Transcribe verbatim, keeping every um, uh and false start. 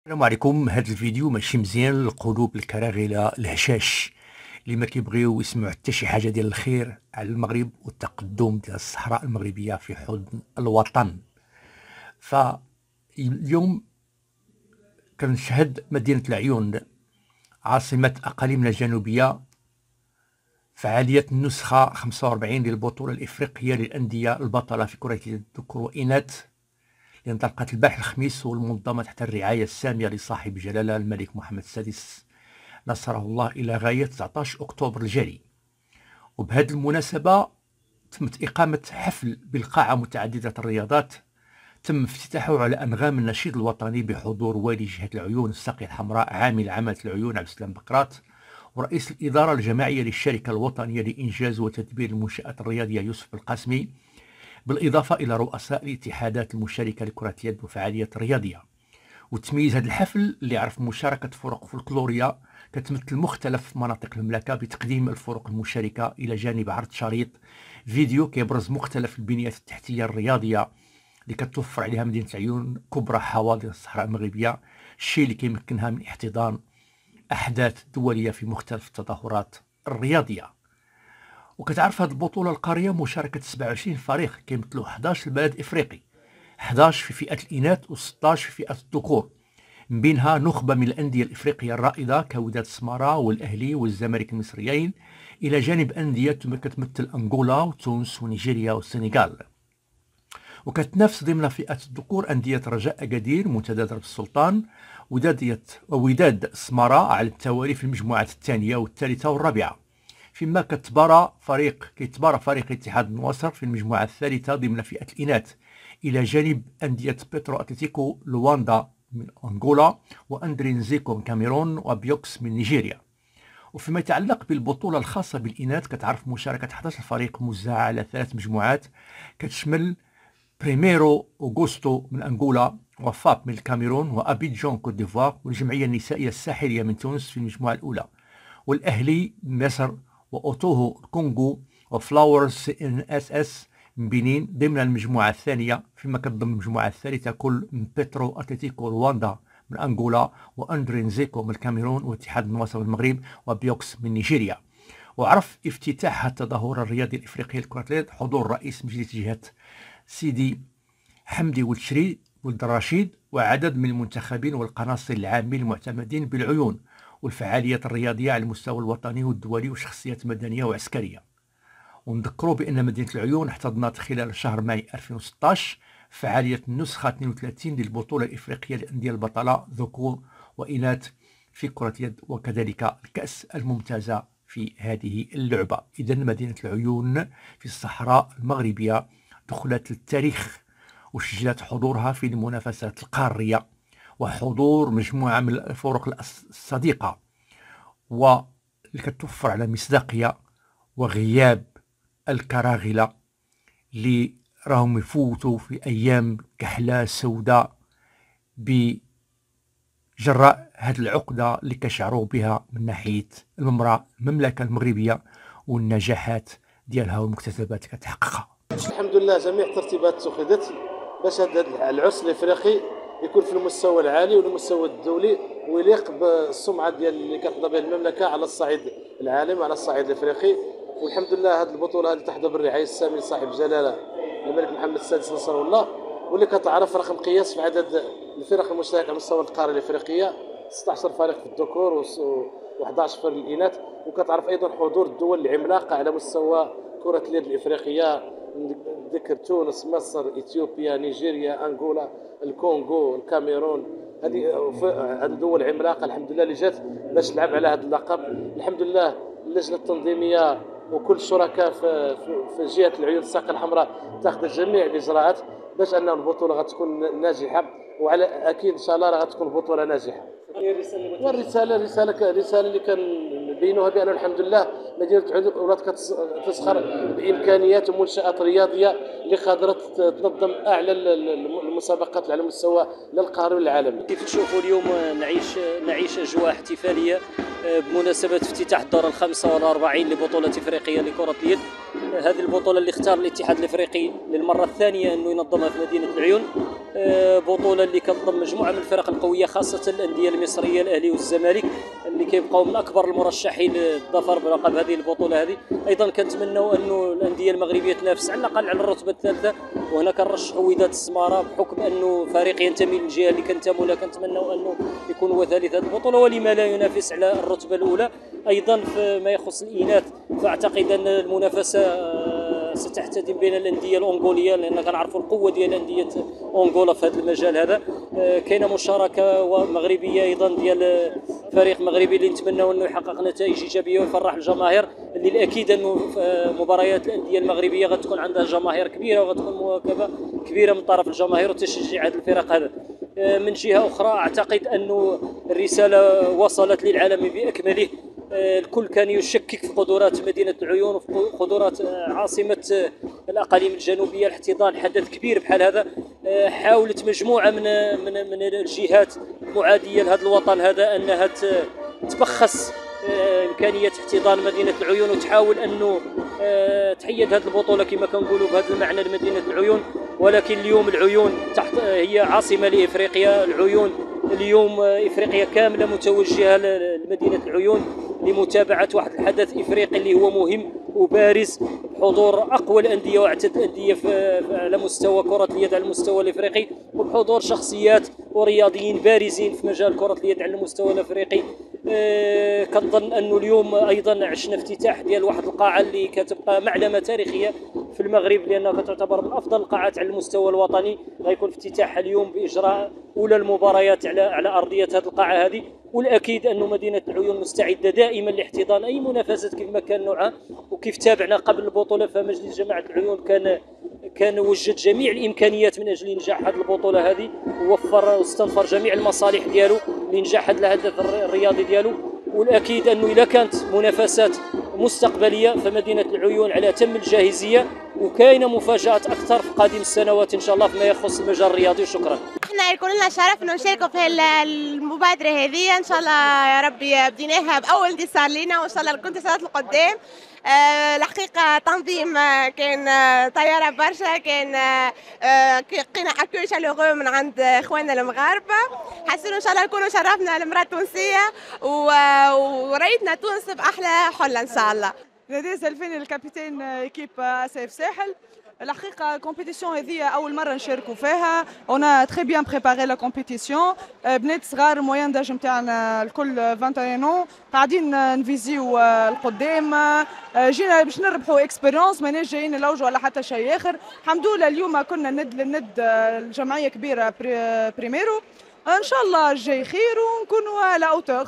السلام عليكم. هذا الفيديو ماشي مزيان للقلوب الكراغله الهشاش اللي ما كيبغيو يسمعوا حتى شي حاجه ديال الخير على المغرب والتقدم ديال الصحراء المغربيه في حضن الوطن. فاليوم كنشهد مدينه العيون عاصمه اقاليمنا الجنوبيه فعاليه النسخه خمسة وأربعين للبطوله الافريقيه للانديه البطله في كره الذكور والاناث اللي انطلقت البارح الخميس، والمنظمه تحت الرعايه الساميه لصاحب الجلاله الملك محمد السادس نصره الله الى غايه تسعطاش اكتوبر الجاري. وبهذه المناسبه تمت اقامه حفل بالقاعه متعدده الرياضات تم افتتاحه على انغام النشيد الوطني بحضور والي جهه العيون الساقية الحمراء عامل عمله العيون عبد السلام بكرات، ورئيس الاداره الجماعيه للشركه الوطنيه لانجاز وتدبير المنشات الرياضيه يوسف القاسمي، بالإضافة إلى رؤساء الاتحادات المشاركة لكرة اليد وفعاليات رياضية. وتميز هذا الحفل اللي عرف مشاركة فرق فولكلورية كتمثل مختلف مناطق المملكة بتقديم الفرق المشاركة إلى جانب عرض شريط فيديو كيبرز مختلف البنيات التحتية الرياضية اللي كتوفر عليها مدينة العيون كبرى حواضن الصحراء المغربية، الشيء اللي كيمكنها من احتضان أحداث دولية في مختلف التظاهرات الرياضية. وكتعرف هذه البطولة القارية مشاركة سبعة وعشرين فريق كيمثلوا حداش بلد افريقي، حداش في فئة الإناث وستاش في فئة الذكور، من بينها نخبة من الأندية الإفريقية الرائدة كوداد سمارة والأهلي والزمالك المصريين، إلى جانب أندية كتمثل أنغولا وتونس ونيجيريا والسنغال. وكتنافس ضمن فئة الذكور أندية رجاء أكادير، منتدى درب السلطان، ودادية وداد سمارة على التوالي في المجموعات الثانية والثالثة والرابعة، فيما كتبارى فريق كيتبارى فريق اتحاد النواصر في المجموعة الثالثة ضمن فئة الإناث، إلى جانب أندية بيترو أتلتيكو لواندا من أنغولا وأندرينزيكو من كاميرون وبيوكس من نيجيريا. وفيما يتعلق بالبطولة الخاصة بالإناث كتعرف مشاركة حداش فريق موزعة على ثلاث مجموعات كتشمل بريميرو أوغوستو من أنغولا وفاب من الكاميرون وأبيجون كوت ديفوار والجمعية النسائية الساحلية من تونس في المجموعة الأولى، والأهلي من مصر وأوتوهو الكونغو وفلاورز سي ان اس اس من بنين ضمن المجموعة الثانية، فيما كتضم المجموعة الثالثة كل من بيترو أتلتيكو رواندا من أنغولا وأندرينزيكو من الكاميرون واتحاد النواصر من المغرب وبيوكس من نيجيريا. وعرف افتتاح التظاهرة الرياضي الإفريقي لكرة اليد حضور رئيس مجلس جهة سيدي حمدي ولد ولد الرشيد وعدد من المنتخبين والقناصل العامين المعتمدين بالعيون، والفعاليات الرياضية على المستوى الوطني والدولي وشخصيات مدنية وعسكرية. ونذكروا بأن مدينة العيون احتضنت خلال شهر ماي ألفين وستطاش فعالية النسخة اثنين وثلاثين للبطولة الإفريقية للأندية البطلة ذكور وإناث في كرة اليد، وكذلك الكأس الممتازة في هذه اللعبة. إذا مدينة العيون في الصحراء المغربية دخلت للتاريخ وسجلت حضورها في المنافسات القارية وحضور مجموعة من الفرق الصديقة واللي كتوفر على مصداقية وغياب الكراغلة اللي راهم يفوتوا في أيام كحلة سوداء بجراء هذه العقدة اللي كشعروا بها من ناحية الممرأة المملكة المغربية والنجاحات ديالها والمكتسبات اللي كتحققها. الحمد لله جميع الترتيبات اتخذت باش هذا العرس الافريقي يكون في المستوى العالي والمستوى الدولي ويليق بالسمعه ديال اللي كتحظى بها المملكه على الصعيد العالمي وعلى الصعيد الافريقي. والحمد لله هذه البطوله اللي تحظى بالرعايه الساميه لصاحب جلاله الملك محمد السادس نصره الله، واللي كتعرف رقم قياس في عدد الفرق المشاركه على مستوى القاره الافريقيه ستة عشر فريق في الذكور و11 في الاناث، وكتعرف ايضا حضور الدول العملاقه على مستوى كره اليد الافريقيه، ذكر تونس مصر اثيوبيا نيجيريا انغولا الكونغو الكاميرون. هذه هذه دول عملاقه الحمد لله اللي جات باش تلعب على هذا اللقب. الحمد لله اللجنه التنظيميه وكل الشركاء في في جهه العيون الساقية الحمراء تاخذ جميع الاجراءات باش ان البطوله غتكون ناجحه، وعلى اكيد ان شاء الله راه غتكون بطوله ناجحه. والرساله رساله رساله اللي كنبينوها بان الحمد لله مدينه عيون ولات كتسخر بامكانيات ومنشات رياضيه اللي قادره تنظم اعلى المسابقات على مستوى القاري والعالمي. كيف تشوفوا اليوم نعيش نعيش اجواء احتفاليه بمناسبه افتتاح الدوره الخامسة والأربعين لبطوله افريقيه لكره اليد. هذه البطوله اللي اختار الاتحاد الافريقي للمره الثانيه انه ينظمها في مدينه العيون، بطوله اللي كتضم مجموعه من الفرق القويه خاصه الانديه المصريه الاهلي والزمالك اللي كيبقاو من اكبر المرشحين للظفر بلقب هذه البطوله هذه. ايضا كنتمنوا انه الانديه المغربيه تنافس على الاقل على الرتبه الثالثه، وهنا كنرشحوا وداد السماره بحكم انه فريق ينتمي للجهه اللي كنتموا لها، كنتمنوا انه يكون هو ثالث هذه البطوله، ولما لا ينافس على الرتبه الاولى. ايضا فيما يخص الاناث فاعتقد ان المنافسه ستحتدم بين الانديه الانغوليه، لان كنعرفوا القوه ديال انديه انغولا في هذا المجال هذا. كاينه مشاركه مغربيه ايضا ديال فريق مغربي اللي نتمناو انه يحقق نتائج ايجابيه ويفرح الجماهير، اللي الاكيد انه مباريات الانديه المغربيه غتكون عندها جماهير كبيره وغتكون مواكبه كبيره من طرف الجماهير وتشجيع هذه الفرق هذا. من جهه اخرى اعتقد انه الرساله وصلت للعالم باكمله، الكل كان يشكك في قدرات مدينة العيون وفي قدرات عاصمة الأقاليم الجنوبية لاحتضان حدث كبير بحال هذا. حاولت مجموعة من من من الجهات المعادية لهذا الوطن هذا أنها تبخس إمكانية احتضان مدينة العيون وتحاول أنه تحيد هذه البطولة كما كنقولوا بهذا المعنى لمدينة العيون. ولكن اليوم العيون تحت هي عاصمة لإفريقيا، العيون اليوم إفريقيا كاملة متوجهة لمدينة العيون لمتابعة واحد الحدث إفريقي اللي هو مهم وبارز بحضور أقوى الأندية وأعتد الأندية على مستوى كرة اليد على المستوى الإفريقي، وبحضور شخصيات ورياضيين بارزين في مجال كرة اليد على المستوى الإفريقي. أه كنظن أنه اليوم أيضا عشنا افتتاح ديال واحد القاعة اللي كتبقى معلمة تاريخية في المغرب، لأنها كتعتبر من أفضل القاعات على المستوى الوطني. غيكون افتتاحها اليوم بإجراء أولى المباريات على على أرضية هذه القاعة هذه. والأكيد أن مدينة العيون مستعدة دائما لاحتضان أي منافسات كيف ما كان نوعها. وكيف تابعنا قبل البطولة فمجلس جماعة العيون كان كان وجد جميع الإمكانيات من أجل إنجاح هذه البطولة هذه، ووفر واستنفر جميع المصالح ديالو لإنجاح هذا الهدف الرياضي ديالو. والأكيد أنه إذا كانت منافسات مستقبلية فمدينة العيون على أتم الجاهزية، وكاينة مفاجآت أكثر في قادم السنوات إن شاء الله فيما يخص المجال الرياضي. وشكرا. احنا يكون لنا شرف انه نشاركوا في المبادره هذه، ان شاء الله يا ربي بديناها باول انتصار لنا وان شاء الله نكون انتصارات القدام. أه الحقيقه تنظيم كان طياره برشا، كان أه لقينا اكل شالوغو من عند اخواننا المغاربه، حسينا ان شاء الله نكونوا شرفنا المراه التونسيه وريتنا تونس باحلى حله ان شاء الله. نادي زلفاني الكابتن ايكيب اسف ساحل. الحقيقه كومبيتيسيون هذه اول مره نشاركوا فيها، انا تري بيان بريباري لا كومبيتيسيون. بنات صغار موين داج نتاعنا الكل واحد وعشرين عام، قاعدين نفيزيو القدام، جينا باش نربحوا اكسبيريونس، ماناش جايين نلوجوا ولا حتى شيء اخر. الحمد لله اليوم كنا ند للند الجمعيه كبيره بريميرو، ان شاء الله الجاي خير ونكونوا على اوتور.